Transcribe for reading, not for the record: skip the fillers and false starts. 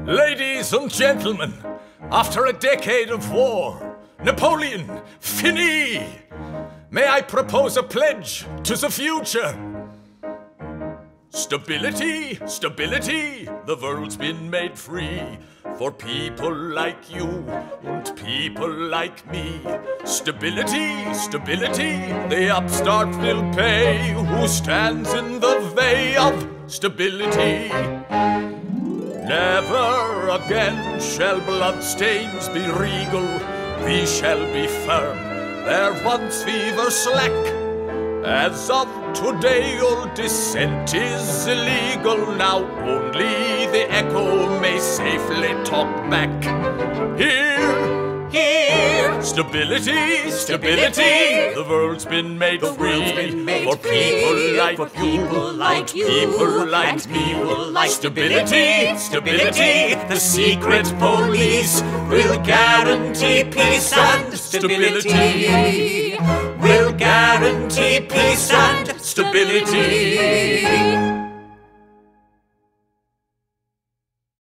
Ladies and gentlemen, after a decade of war, Napoleon, fini! May I propose a pledge to the future? Stability, stability, the world's been made free for people like you and people like me. Stability, stability, the upstart will pay. Who stands in the way of stability? Never again shall bloodstains be regal. We shall be firm where once we were slack. As of today, all dissent is illegal. Now only the echo may safely talk back. Here, stability, stability. The world's been made free for people like you, people like me. Stability, stability. The secret police will guarantee peace and stability. Will guarantee peace and stability.